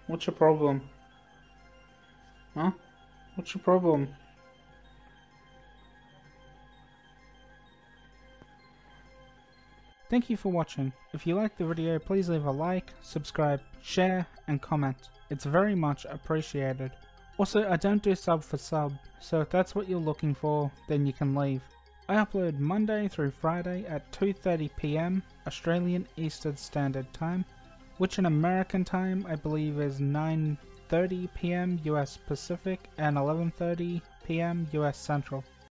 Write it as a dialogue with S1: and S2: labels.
S1: What's your problem? Huh? What's your problem?
S2: Thank you for watching. If you liked the video, please leave a like, subscribe, share, and comment. It's very much appreciated. Also, I don't do sub for sub, so if that's what you're looking for, then you can leave. I upload Monday through Friday at 2:30 PM Australian Eastern Standard Time, which in American time I believe is 9:30 PM US Pacific and 11:30 PM US Central.